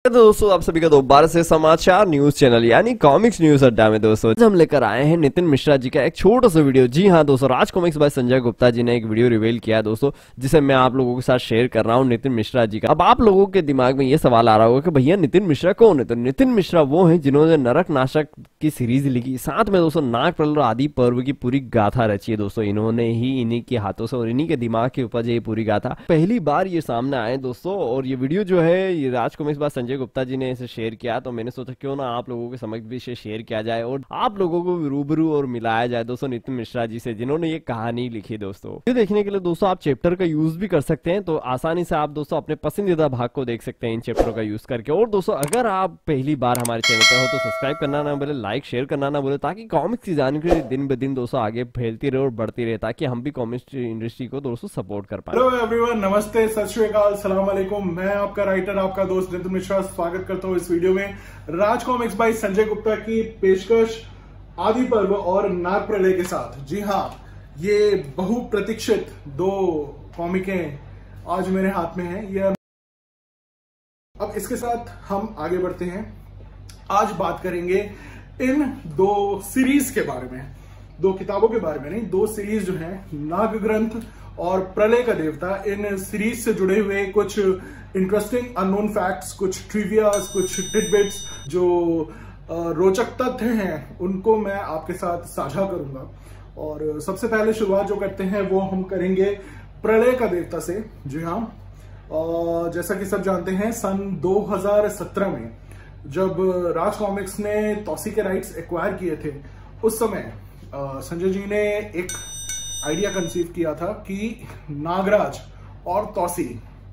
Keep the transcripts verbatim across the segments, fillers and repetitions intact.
स्वागत है दोस्तों आप सभी का दोबारा से समाचार न्यूज चैनल यानी कॉमिक्स न्यूज अड्डा में। दोस्तों हम लेकर आए हैं नितिन मिश्रा जी का एक छोटा सा वीडियो। जी हाँ दोस्तों, राज कॉमिक्स बाय संजय गुप्ता जी ने एक वीडियो रिवील किया है दोस्तों, जिसे मैं आप लोगों के साथ शेयर कर रहा हूँ नितिन मिश्रा जी का। अब आप लोगों के दिमाग में ये सवाल आ रहा होगा कि भैया नितिन मिश्रा कौन है? तो नितिन मिश्रा वो है जिन्होंने नरक नाशक की सीरीज लिखी, साथ में दोस्तों नाग प्रलय और आदि पर्व की पूरी गाथा रची है दोस्तों। इन्होंने ही इन्हीं के हाथों से और इन्हीं के दिमाग के ऊपर ये पूरी गाथा पहली बार ये सामने आए दोस्तों। और ये वीडियो जो है ये राज कॉमिक्स बाय संजय गुप्ता जी ने इसे शेयर किया, तो मैंने सोचा क्यों ना आप लोगों के समक्ष भी इसे शेयर किया जाए और आप लोगों को रूबरू और मिलाया जाए दोस्तों नितिन मिश्रा जी से, जिन्होंने ये कहानी लिखी दोस्तों। ये देखने के लिए दोस्तों आप चैप्टर का यूज भी कर सकते हैं, तो आसानी से आप दोस्तों अपने पसंदीदा भाग को देख सकते हैं इन चैप्टरों का यूज करके। और दोस्तों अगर आप पहली बार हमारे चैनल पर हो तो सब्सक्राइब करना ना भूले, लाइक शेयर करना ना भूले, ताकि कॉमिक्स की जानकारी दिन ब दिन दोस्तों आगे फैलती रहे और बढ़ती रहे, ताकि हम भी कॉमिक्स इंडस्ट्री को दोस्तों सपोर्ट कर पाए। हेलो एवरीवन, नमस्ते, सत श्री अकाल, सलाम अलैकुम। मैं आपका राइटर, आपका दोस्त नितिन मिश्रा स्वागत करता हूँ इस वीडियो में। राज कॉमिक्स बाय संजय गुप्ता की पेशकश आदि पर्व और नाग प्रलय के साथ। जी हाँ, ये बहुप्रतीक्षित दो कॉमिकें आज मेरे हाथ में हैं। ये अब इसके साथ हम आगे बढ़ते हैं। आज बात करेंगे इन दो सीरीज के बारे में, दो किताबों के बारे में नहीं, दो सीरीज जो हैं, नाग ग्रंथ और प्रलय का देवता। इन सीरीज से जुड़े हुए कुछ इंटरेस्टिंग अननोन फैक्ट्स, कुछ ट्रिवियाज, कुछ टिडबिट्स, जो रोचक तथ्य हैं, उनको मैं आपके साथ साझा करूंगा। और सबसे पहले शुरुआत जो करते हैं वो हम करेंगे प्रलय का देवता से। जी हाँ, और जैसा कि सब जानते हैं सन दो हज़ार सत्रह में जब राज कॉमिक्स ने तौसी के राइट्स एक्वायर किए थे, उस समय संजय जी ने एक आइडिया कंसीव किया था कि नागराज और तौसी,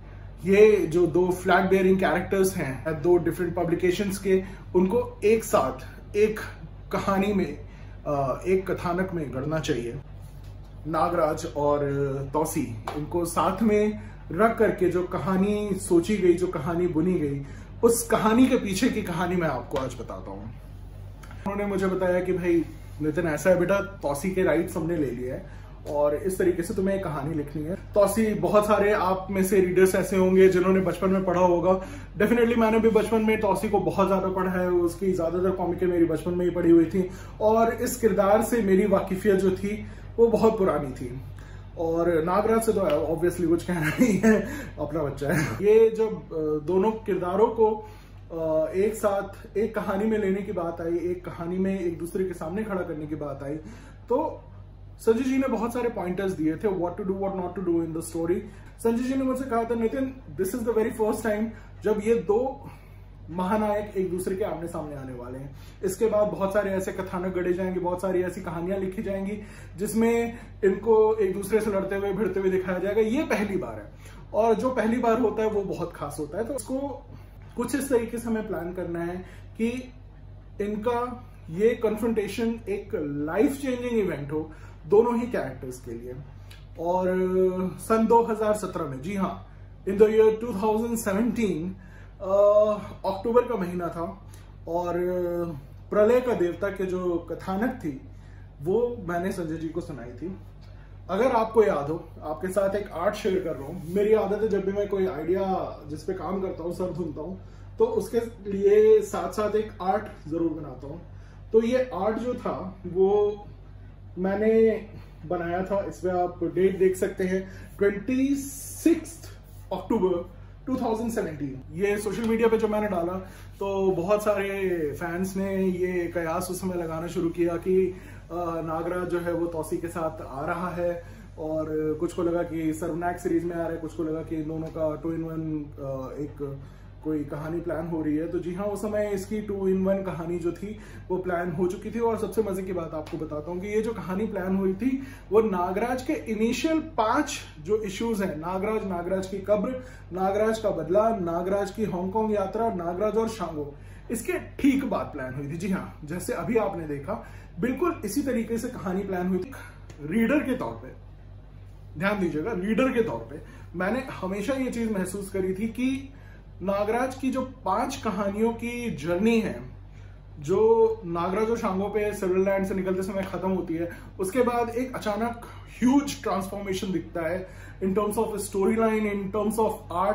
ये जो दो फ्लैग बेयरिंग कैरेक्टर्स हैं दो डिफरेंट पब्लिकेशंस के, उनको एक साथ एक कहानी में, एक कथानक में गढ़ना चाहिए। नागराज और तौसी, इनको साथ में रख करके जो कहानी सोची गई, जो कहानी बुनी गई, उस कहानी के पीछे की कहानी मैं आपको आज बताता हूँ। उन्होंने मुझे बताया कि भाई नितिन ऐसा है बेटा, तौसी के राइट्स हमने ले लिए हैं और इस तरीके से तुम्हें एक कहानी लिखनी है। तौसी, बहुत सारे आप में से रीडर्स ऐसे होंगे जिन्होंने बचपन में पढ़ा होगा। डेफिनेटली मैंने भी बचपन में तौसी को बहुत ज्यादा पढ़ा है, उसकी ज्यादातर कॉमिकें मेरी बचपन में ही पढ़ी हुई थी और इस किरदार से मेरी वाकिफियत जो थी वो बहुत पुरानी थी। और नागराज से तो ऑब्वियसली कुछ कहना नहीं है, अपना बच्चा है। ये जब दोनों किरदारों को एक साथ एक कहानी में लेने की बात आई, एक कहानी में एक दूसरे के सामने खड़ा करने की बात आई, तो संजय जी ने बहुत सारे पॉइंटर्स दिए थे, what to do what not to do in the story. Sanjay ji ने मुझसे कहा था, Nitin this is the very first time जब ये दो महानायक एक दूसरे के आमने सामने आने वाले हैं। इसके बाद बहुत सारे ऐसे कथानक गढ़े जाएंगे, बहुत सारी ऐसी कहानियां लिखी जाएंगी जिसमें इनको एक दूसरे से लड़ते हुए भिड़ते हुए दिखाया जाएगा। ये पहली बार है और जो पहली बार होता है वो बहुत खास होता है। तो उसको कुछ इस तरीके से हमें प्लान करना है कि इनका ये कन्फ्रंटेशन एक लाइफ चेंजिंग इवेंट हो दोनों ही कैरेक्टर्स के लिए। और सन दो हज़ार सत्रह में, जी हाँ, in the year two thousand seventeen, अक्टूबर का महीना था और प्रलय का देवता के जो कथानक थी वो मैंने संजय जी को सुनाई थी। अगर आपको याद हो, आपके साथ एक आर्ट शेयर कर रहा हूं। मेरी आदत है जब भी मैं कोई आइडिया जिस पे काम करता हूं, सर धुनता हूं, तो उसके लिए साथ साथ एक आर्ट जरूर बनाता हूं। तो ये आर्ट जो था वो मैंने बनाया था, इसमें आप डेट देख सकते हैं, छब्बीस अक्टूबर दो हज़ार सत्रह। ये सोशल मीडिया पे जो मैंने डाला तो बहुत सारे फैंस ने ये कयास उस समय लगाना शुरू किया कि नागराज जो है वो तौसी के साथ आ रहा है, और कुछ को लगा कि सर्वनाक सीरीज में आ रहा है, कुछ को लगा कि इन दोनों का टू इन वन एक कोई कहानी प्लान हो रही है। तो जी हाँ, उस समय इसकी टू इन वन कहानी जो थी वो प्लान हो चुकी थी। और सबसे मजे की बात आपको बताता हूँ कि ये जो कहानी प्लान हुई थी वो नागराज के इनिशियल पांच जो इश्यूज हैं, नागराज, नागराज की कब्र, नागराज का बदला, नागराज की हांगकांग यात्रा, नागराज और शांगो, इसके ठीक बाद प्लान हुई थी। जी हाँ, जैसे अभी आपने देखा बिल्कुल इसी तरीके से कहानी प्लान हुई थी। रीडर के तौर पे ध्यान दीजिएगा, रीडर के तौर पे मैंने हमेशा ये चीज महसूस करी थी कि नागराज की जो पांच कहानियों की जर्नी है, जो नागराज और शांगो पे सिविललैंड से निकलते समय खत्म होती है, उसके बाद एक अचानक ह्यूज ट्रांसफॉर्मेशन दिखता है in terms of story line, in terms of art.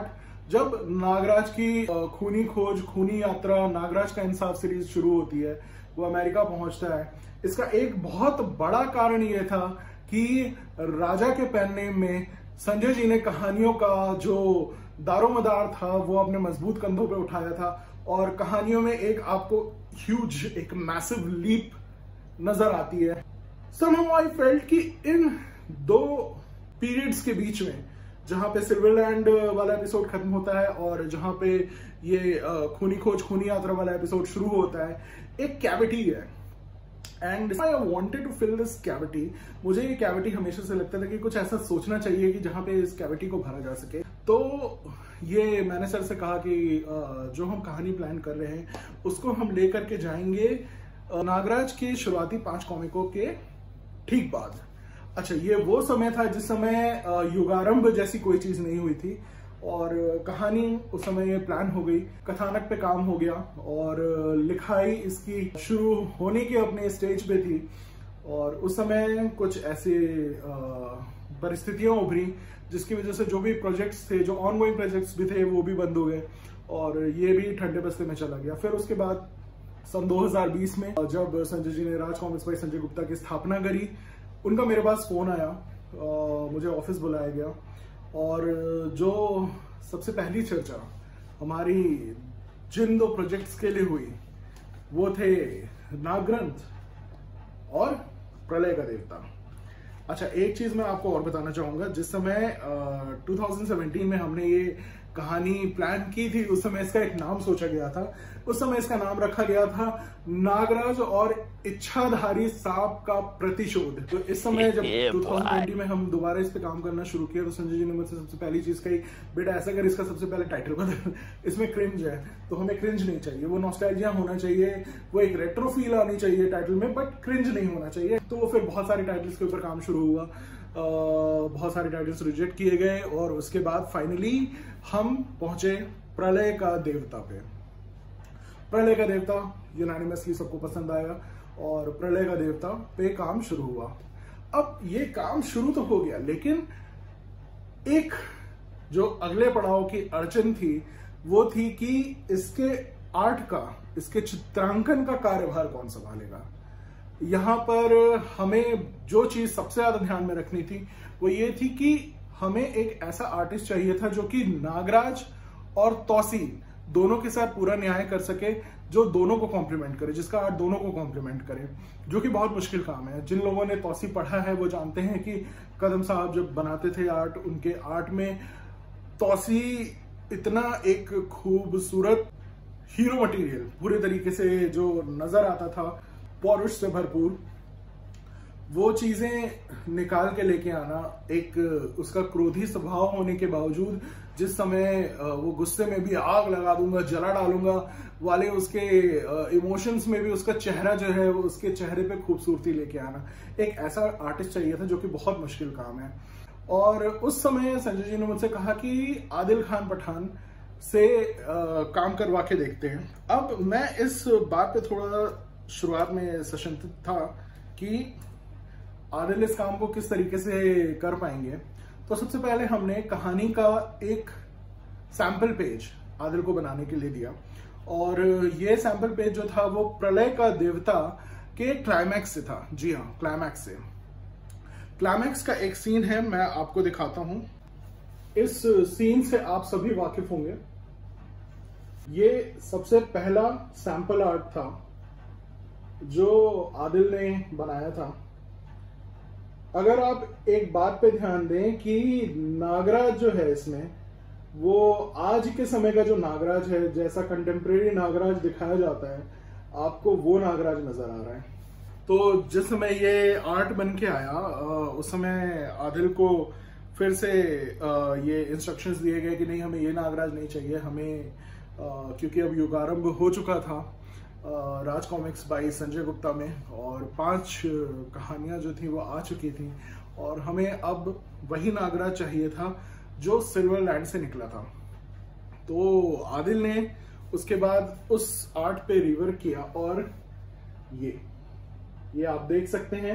जब नागराज की खूनी खोज, खूनी यात्रा, नागराज का इंसाफ सीरीज शुरू होती है, वो अमेरिका पहुंचता है। इसका एक बहुत बड़ा कारण ये था कि राजा के पेन नेम में संजय जी ने कहानियों का जो दारोमदार था वो अपने मजबूत कंधों पे उठाया था, और कहानियों में एक आपको ह्यूज, एक मैसिव लीप नजर आती है। somehow I felt कि इन दो पीरियड्स के बीच में, जहां पे सिल्वरलैंड वाला एपिसोड खत्म होता है और जहां पे ये खूनी खोज, खूनी यात्रा वाला एपिसोड शुरू होता है, एक कैविटी है। And I wanted to fill this cavity. मुझे ये कैविटी हमेशा से लगता था कि कुछ ऐसा सोचना चाहिए कि जहां पे इस कैविटी को भरा जा सके। तो ये मैंने सर से कहा कि जो हम कहानी प्लान कर रहे हैं उसको हम लेकर के जाएंगे नागराज के शुरुआती पांच कॉमिकों के ठीक बाद। अच्छा, ये वो समय था जिस समय युगारंभ जैसी कोई चीज नहीं हुई थी, और कहानी उस समय ये प्लान हो गई, कथानक पे काम हो गया, और लिखाई इसकी शुरू होने की अपने स्टेज पे थी। और उस समय कुछ ऐसे परिस्थितियां उभरी जिसकी वजह से जो भी प्रोजेक्ट्स थे, जो ऑनगोइंग प्रोजेक्ट्स भी थे, वो भी बंद हो गए और ये भी ठंडे बस्ते में चला गया। फिर उसके बाद सन दो हज़ार बीस में जब संजय जी ने राज कॉमिक्स बाय संजय गुप्ता की स्थापना करी, उनका मेरे पास फोन आया, आ, मुझे ऑफिस बुलाया गया, और जो सबसे पहली चर्चा हमारी जिन दो प्रोजेक्ट्स के लिए हुई वो थे नागग्रंथ और प्रलय का देवता। अच्छा, एक चीज मैं आपको और बताना चाहूंगा। जिस समय दो हज़ार सत्रह में हमने ये कहानी प्लान की थी, उस समय इसका एक नाम सोचा गया था। उस समय इसका नाम रखा गया था नागराज और इच्छाधारी सांप का प्रतिशोध। तो इस समय जब दो हज़ार बीस में हम दोबारा इस पे काम करना शुरू किया, तो संजय जी ने मुझसे सबसे पहली चीज कही, बेटा ऐसा कर, इसका सबसे पहले टाइटल बदल, इसमें क्रिंज है। तो हमें क्रिंज नहीं चाहिए, वो नॉस्टैल्जिया होना चाहिए, वो एक रेट्रो फील आनी चाहिए टाइटल में, बट क्रिंज नहीं होना चाहिए। तो फिर बहुत सारे टाइटल्स के ऊपर काम शुरू हुआ, Uh, बहुत सारे टाइटल्स रिजेक्ट किए गए, और उसके बाद फाइनली हम पहुंचे प्रलय का देवता पे। प्रलय का देवता यूनानिमसली सबको पसंद आया, और प्रलय का देवता पे काम शुरू हुआ। अब ये काम शुरू तो हो गया, लेकिन एक जो अगले पड़ाव की अड़चन थी वो थी कि इसके आर्ट का, इसके चित्रांकन का कार्यभार कौन संभालेगा। यहां पर हमें जो चीज सबसे ज्यादा ध्यान में रखनी थी वो ये थी कि हमें एक ऐसा आर्टिस्ट चाहिए था जो कि नागराज और तौसीन दोनों के साथ पूरा न्याय कर सके, जो दोनों को कॉम्प्लीमेंट करे, जिसका आर्ट दोनों को कॉम्प्लीमेंट करे, जो कि बहुत मुश्किल काम है। जिन लोगों ने तौसी पढ़ा है वो जानते हैं कि कदम साहब जब बनाते थे आर्ट, उनके आर्ट में तौसी इतना एक खूबसूरत हीरो मटेरियल पूरे तरीके से जो नजर आता था, पौरुष से भरपूर, वो चीजें निकाल के लेके आना, एक उसका क्रोधी स्वभाव होने के बावजूद जिस समय वो गुस्से में भी आग लगा दूंगा, जला डालूंगा वाले उसके इमोशंस में भी उसका चेहरा जो है वो, उसके चेहरे पे खूबसूरती लेके आना, एक ऐसा आर्टिस्ट चाहिए था, जो कि बहुत मुश्किल काम है। और उस समय संजय जी ने मुझसे कहा कि आदिल खान पठान से आ, काम करवा के देखते हैं। अब मैं इस बात पे थोड़ा शुरुआत में सशंकित था कि आदिल इस काम को किस तरीके से कर पाएंगे। तो सबसे पहले हमने कहानी का एक सैंपल पेज आदिल को बनाने के लिए दिया, और ये सैंपल पेज जो था वो प्रलय का देवता के क्लाइमैक्स से था। जी हाँ, क्लाइमैक्स से। क्लाइमैक्स का एक सीन है, मैं आपको दिखाता हूं। इस सीन से आप सभी वाकिफ होंगे। ये सबसे पहला सैंपल आर्ट था जो आदिल ने बनाया था। अगर आप एक बात पे ध्यान दें कि नागराज जो है इसमें, वो आज के समय का जो नागराज है, जैसा कंटेम्प्रेरी नागराज दिखाया जाता है, आपको वो नागराज नजर आ रहा है। तो जिस समय ये आर्ट बन के आया, उस समय आदिल को फिर से ये इंस्ट्रक्शंस दिए गए कि नहीं, हमें ये नागराज नहीं चाहिए, हमें क्योंकि अब युगारंभ हो चुका था राज कॉमिक्स बाय संजय गुप्ता में, और पांच कहानियां जो थी वो आ चुकी थी, और हमें अब वही नागराज चाहिए था जो सिल्वरलैंड से निकला था। तो आदिल ने उसके बाद उस आर्ट पे रिवर्क किया, और ये ये आप देख सकते हैं।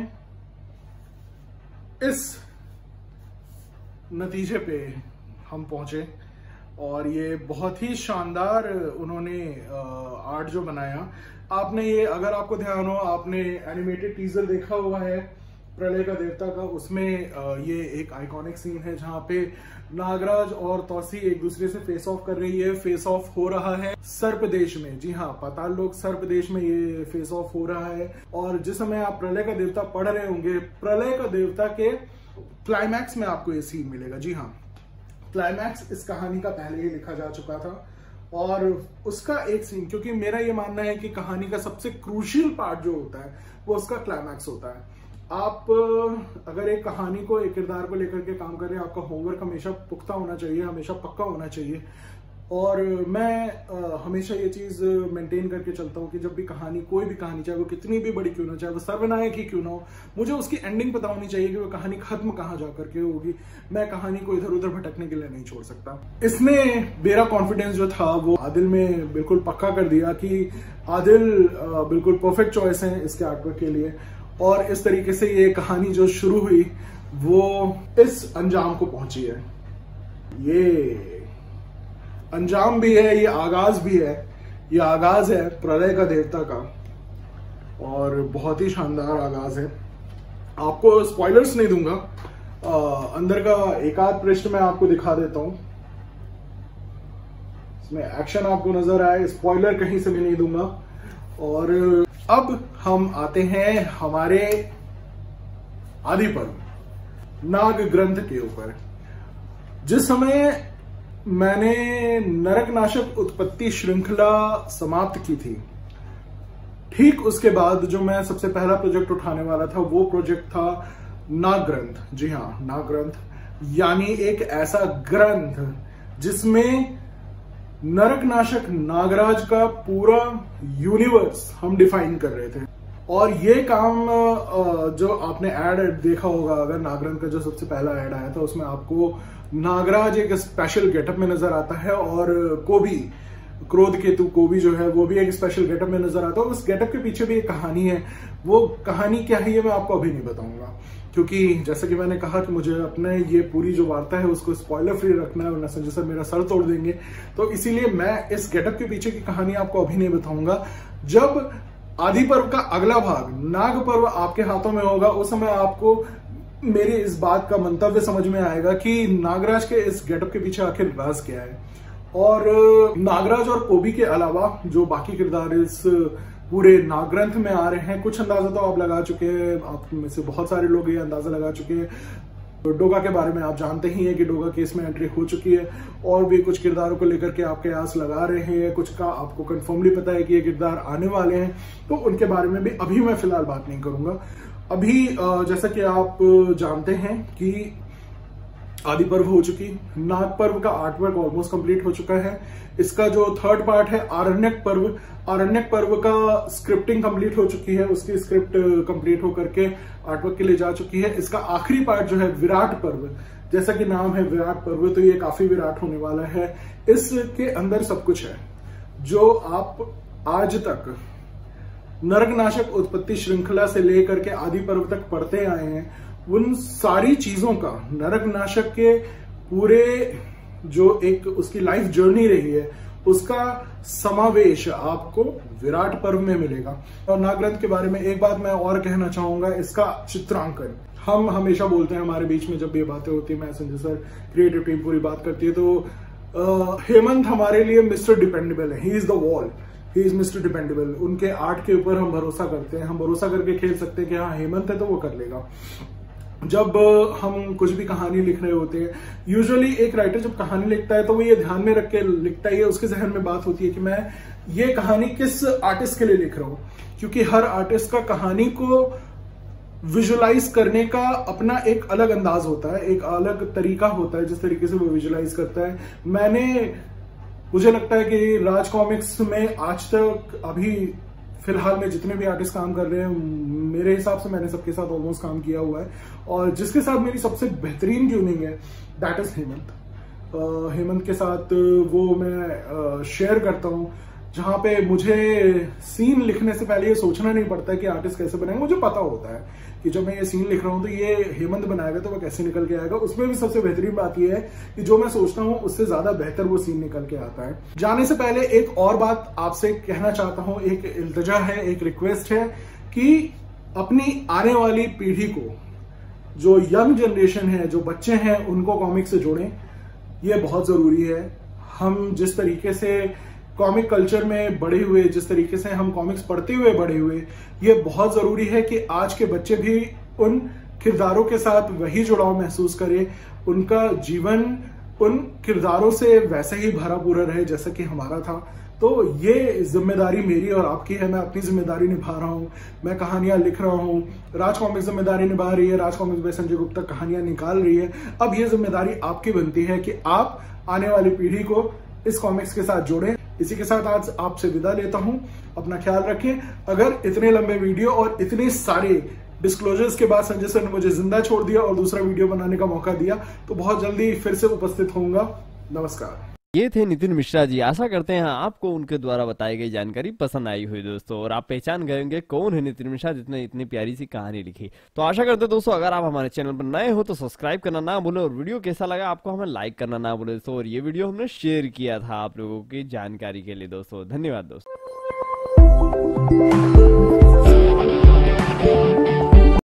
इस नतीजे पे हम पहुंचे। और ये बहुत ही शानदार उन्होंने आर्ट जो बनाया। आपने ये, अगर आपको ध्यान हो, आपने एनिमेटेड टीजर देखा हुआ है प्रलय का देवता का, उसमें ये एक आइकॉनिक सीन है जहां पे नागराज और तौसी एक दूसरे से फेस ऑफ कर रही है। फेस ऑफ हो रहा है सर्प देश में, जी हाँ, पाताल लोक सर्प देश में ये फेस ऑफ हो रहा है। और जिस समय आप प्रलय का देवता पढ़ रहे होंगे, प्रलय का देवता के क्लाइमैक्स में आपको ये सीन मिलेगा। जी हाँ, क्लाइमैक्स इस कहानी का पहले ही लिखा जा चुका था और उसका एक सीन, क्योंकि मेरा ये मानना है कि कहानी का सबसे क्रूशियल पार्ट जो होता है वो उसका क्लाइमैक्स होता है। आप अगर एक कहानी को, एक किरदार को लेकर के काम कर रहे हैं, आपका होमवर्क हमेशा पुख्ता होना चाहिए, हमेशा पक्का होना चाहिए। और मैं आ, हमेशा ये चीज मेंटेन करके चलता हूँ कि जब भी कहानी, कोई भी कहानी, चाहे वो कितनी भी बड़ी क्यों ना, चाहे वो सर्वनायक ही क्यों ना हो, मुझे उसकी एंडिंग पता होनी चाहिए कि वो कहानी खत्म कहाँ जा करके होगी। मैं कहानी को इधर उधर भटकने के लिए नहीं छोड़ सकता। इसने मेरा कॉन्फिडेंस जो था वो आदिल में बिल्कुल पक्का कर दिया कि आदिल बिल्कुल परफेक्ट चॉइस है इसके आर्टवर्क के लिए। और इस तरीके से ये कहानी जो शुरू हुई वो इस अंजाम को पहुंची है। ये अंजाम भी है, ये आगाज भी है। ये आगाज है प्रलय का देवता का और बहुत ही शानदार आगाज है। आपको स्पॉयलर्स नहीं दूंगा, आ, अंदर का एक आध पृष्ठ में आपको दिखा देता हूं, इसमें एक्शन आपको नजर आए। स्पॉइलर कहीं से भी नहीं दूंगा। और अब हम आते हैं हमारे आदि पर्व नाग ग्रंथ के ऊपर। जिस समय मैंने नरकनाशक उत्पत्ति श्रृंखला समाप्त की थी, ठीक उसके बाद जो मैं सबसे पहला प्रोजेक्ट उठाने वाला था वो प्रोजेक्ट था नाग ग्रंथ। जी हाँ, नाग ग्रंथ, यानी एक ऐसा ग्रंथ जिसमें नरकनाशक नागराज का पूरा यूनिवर्स हम डिफाइन कर रहे थे। और ये काम जो आपने एड देखा होगा, अगर नागराज का जो सबसे पहला एड आया था उसमें आपको नागराज एक स्पेशल गेटअप में नजर आता है और कोबी, क्रोध केतु कोबी जो है वो भी एक स्पेशल गेटअप में नजर आता है। उस गेटअप के पीछे भी एक कहानी है। वो कहानी क्या है ये मैं आपको अभी नहीं बताऊंगा, क्योंकि जैसा कि मैंने कहा कि मुझे अपने ये पूरी जो वार्ता है उसको स्पॉइलर फ्री रखना है, वरना संजय सर मेरा सर तोड़ देंगे। तो इसीलिए मैं इस गेटअप के पीछे की कहानी आपको अभी नहीं बताऊंगा। जब आदि पर्व का अगला भाग नाग पर्व आपके हाथों में होगा, उस समय आपको मेरी इस बात का मंतव्य समझ में आएगा कि नागराज के इस गेटअप के पीछे आखिर राज क्या है। और नागराज और कोबी के अलावा जो बाकी किरदार इस पूरे नागग्रंथ में आ रहे हैं, कुछ अंदाजा तो आप लगा चुके हैं, आप में से बहुत सारे लोग ये अंदाजा लगा चुके हैं। डोगा के बारे में आप जानते ही हैं कि डोगा केस में एंट्री हो चुकी है, और भी कुछ किरदारों को लेकर के आपके आस लगा रहे हैं, कुछ का आपको कंफर्मली पता है कि ये किरदार आने वाले हैं, तो उनके बारे में भी अभी मैं फिलहाल बात नहीं करूंगा। अभी जैसा कि आप जानते हैं कि आदि पर्व हो चुकी, नाग पर्व का आर्टवर्क ऑलमोस्ट कंप्लीट हो चुका है। इसका जो थर्ड पार्ट है आरण्यक पर्व, आरण्यक पर्व का स्क्रिप्टिंग कंप्लीट हो चुकी है, उसकी स्क्रिप्ट कंप्लीट होकर के आर्टवर्क के लिए जा चुकी है। इसका आखिरी पार्ट जो है विराट पर्व, जैसा कि नाम है विराट पर्व, तो ये काफी विराट होने वाला है। इसके अंदर सब कुछ है जो आप आज तक नरकनाशक उत्पत्ति श्रृंखला से लेकर के आदि पर्व तक पढ़ते आए हैं, उन सारी चीजों का, नरकनाशक के पूरे जो एक उसकी लाइफ जर्नी रही है उसका समावेश आपको विराट पर्व में मिलेगा। और नागग्रंथ के बारे में एक बात मैं और कहना चाहूंगा, इसका चित्रांकन। हम हमेशा बोलते हैं हमारे बीच में जब ये बातें होती है, मैं संजय सर, क्रिएटिव टीम पूरी बात करती है, तो आ, हेमंत हमारे लिए मिस्टर डिपेंडेबल है, ही इज द वॉल, ही इज मिस्टर डिपेंडेबल। उनके आर्ट के ऊपर हम भरोसा करते हैं, हम भरोसा करके खेल सकते हैं कि हाँ हेमंत है तो वो कर लेगा। जब हम कुछ भी कहानी लिख रहे होते हैं, यूजुअली एक राइटर जब कहानी लिखता है तो वो ये ध्यान में रख के लिखता है, उसके जहन में बात होती है कि मैं ये कहानी किस आर्टिस्ट के लिए लिख रहा हूं, क्योंकि हर आर्टिस्ट का कहानी को विजुअलाइज करने का अपना एक अलग अंदाज होता है, एक अलग तरीका होता है जिस तरीके से वो विजुअलाइज करता है। मैंने मुझे लगता है कि राज कॉमिक्स में आज तक अभी फिलहाल में जितने भी आर्टिस्ट काम कर रहे हैं, मेरे हिसाब से मैंने सबके साथ ऑलमोस्ट काम किया हुआ है, और जिसके साथ मेरी सबसे बेहतरीन ट्यूनिंग है दैट इज हेमंत। हेमंत के साथ वो मैं शेयर करता हूँ, जहां पे मुझे सीन लिखने से पहले ये सोचना नहीं पड़ता है कि आर्टिस्ट कैसे बनाएंगे। मुझे पता होता है कि जब मैं ये सीन लिख रहा हूं तो ये हेमंत बनाएगा तो वो कैसे निकल के आएगा। उसमें भी सबसे बेहतरीन बात ये है कि जो मैं सोचता हूं उससे ज्यादा बेहतर वो सीन निकल के आता है। जाने से पहले एक और बात आपसे कहना चाहता हूं, एक इल्तिजा है, एक रिक्वेस्ट है कि अपनी आने वाली पीढ़ी को, जो यंग जनरेशन है, जो बच्चे हैं, उनको कॉमिक से जोड़ें। ये बहुत जरूरी है। हम जिस तरीके से कॉमिक कल्चर में बड़े हुए, जिस तरीके से हम कॉमिक्स पढ़ते हुए बड़े हुए, ये बहुत जरूरी है कि आज के बच्चे भी उन किरदारों के साथ वही जुड़ाव महसूस करें, उनका जीवन उन किरदारों से वैसे ही भरा पूरा रहे जैसा कि हमारा था। तो ये जिम्मेदारी मेरी और आपकी है। मैं अपनी जिम्मेदारी निभा रहा हूँ, मैं कहानियां लिख रहा हूँ, राज कॉमिक्स जिम्मेदारी निभा रही है, राज कॉमिक्स बाय संजय गुप्ता कहानियां निकाल रही है। अब ये जिम्मेदारी आपकी बनती है कि आप आने वाली पीढ़ी को इस कॉमिक्स के साथ जोड़ें। इसी के साथ आज आपसे विदा लेता हूं। अपना ख्याल रखें। अगर इतने लंबे वीडियो और इतने सारे डिस्क्लोजर्स के बाद संजय सर ने मुझे जिंदा छोड़ दिया और दूसरा वीडियो बनाने का मौका दिया, तो बहुत जल्दी फिर से उपस्थित होऊंगा। नमस्कार। ये थे नितिन मिश्रा जी। आशा करते हैं आपको उनके द्वारा बताई गई जानकारी पसंद आई हुई दोस्तों, और आप पहचान गए होंगे कौन है नितिन मिश्रा जिसने इतनी प्यारी सी कहानी लिखी। तो आशा करते हैं दोस्तों, अगर आप हमारे चैनल पर नए हो तो सब्सक्राइब करना ना भूलें, और वीडियो कैसा लगा आपको हमें लाइक करना ना भूलें दोस्तों। और ये वीडियो हमने शेयर किया था आप लोगों की जानकारी के लिए दोस्तों। धन्यवाद दोस्तों।